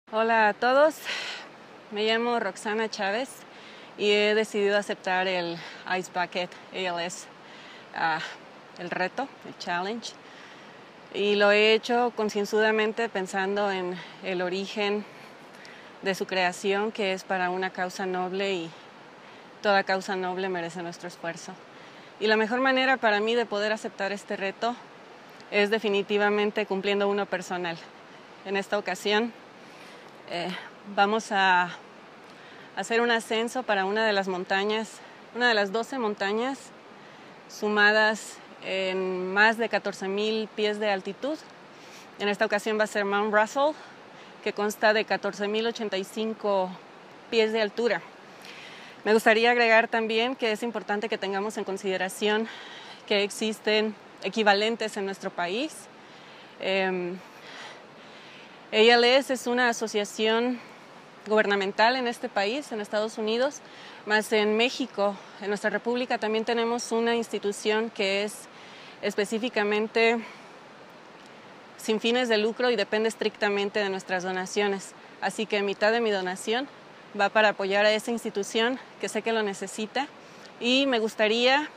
Hola a todos, me llamo Roxana Chávez y he decidido aceptar el Ice Bucket ALS, el reto, el challenge, y lo he hecho concienzudamente pensando en el origen de su creación, que es para una causa noble, y toda causa noble merece nuestro esfuerzo. Y la mejor manera para mí de poder aceptar este reto es definitivamente cumpliendo uno personal. En esta ocasión vamos a hacer un ascenso para una de las montañas, una de las 12 montañas sumadas en más de 14,000 pies de altitud. En esta ocasión va a ser Mount Russell, que consta de 14,085 pies de altura. Me gustaría agregar también que es importante que tengamos en consideración que existen equivalentes en nuestro país. ALS es una asociación gubernamental en este país, en Estados Unidos, más en México, en nuestra república, también tenemos una institución que es específicamente sin fines de lucro y depende estrictamente de nuestras donaciones. Así que mitad de mi donación va para apoyar a esa institución, que sé que lo necesita, y me gustaría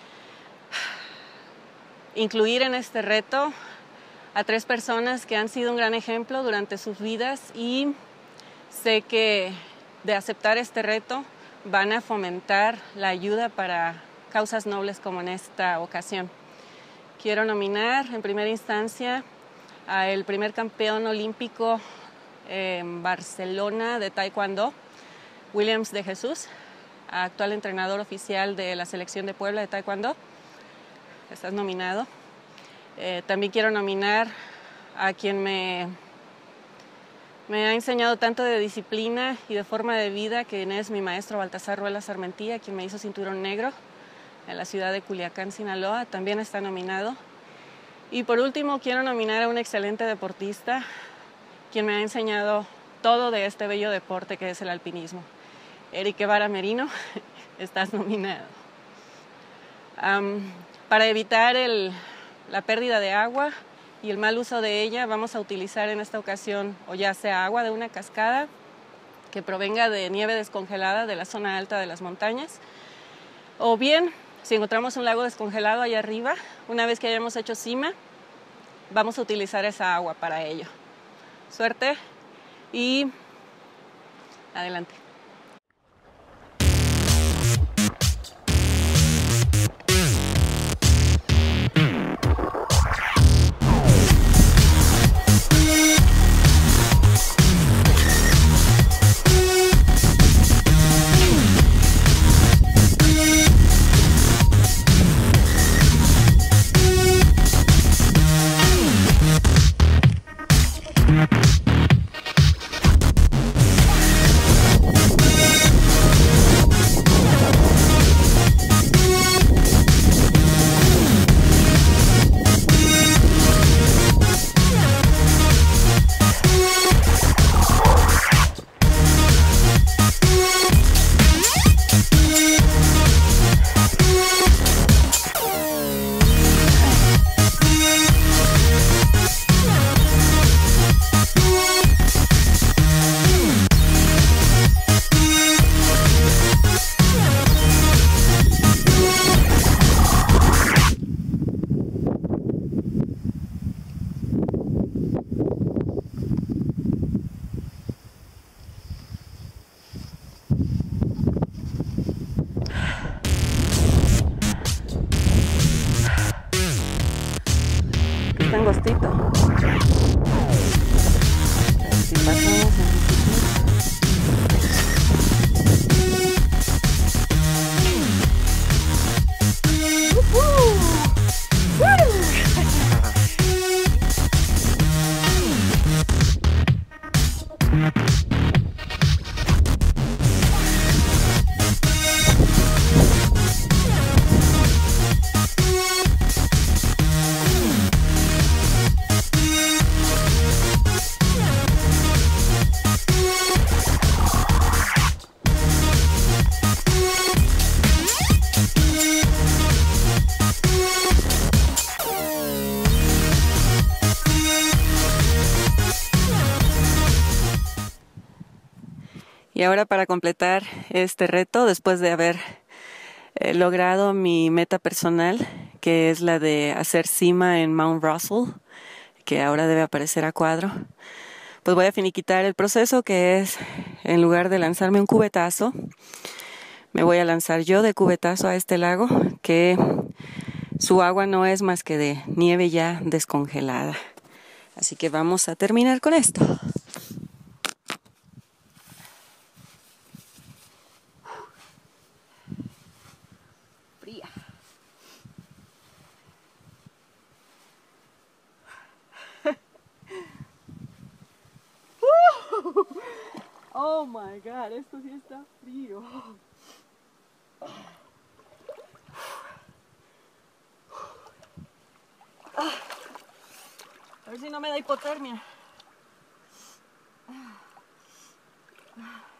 incluir en este reto a 3 personas que han sido un gran ejemplo durante sus vidas, y sé que de aceptar este reto van a fomentar la ayuda para causas nobles como en esta ocasión. Quiero nominar en primera instancia al primer campeón olímpico en Barcelona de Taekwondo, Williams de Jesús, actual entrenador oficial de la selección de Puebla de Taekwondo. Estás nominado. También quiero nominar a quien me ha enseñado tanto de disciplina y de forma de vida, quien es mi maestro Baltasar Ruelas Armentía, quien me hizo cinturón negro en la ciudad de Culiacán, Sinaloa. También está nominado. Y por último quiero nominar a un excelente deportista, quien me ha enseñado todo de este bello deporte que es el alpinismo. Eric Guevara Merino, estás nominado. Para evitar la pérdida de agua y el mal uso de ella, vamos a utilizar en esta ocasión o ya sea agua de una cascada que provenga de nieve descongelada de la zona alta de las montañas, o bien si encontramos un lago descongelado allá arriba, una vez que hayamos hecho cima, vamos a utilizar esa agua para ello. Suerte y adelante. Está angostito. Si pasamos Y ahora para completar este reto, después de haber logrado mi meta personal, que es la de hacer cima en Mount Russell, que ahora debe aparecer a cuadro, pues voy a finiquitar el proceso, que es, en lugar de lanzarme un cubetazo, me voy a lanzar yo de cubetazo a este lago, que su agua no es más que de nieve ya descongelada. Así que vamos a terminar con esto. Fría. Oh my God, esto sí está frío. A ver si no me da hipotermia.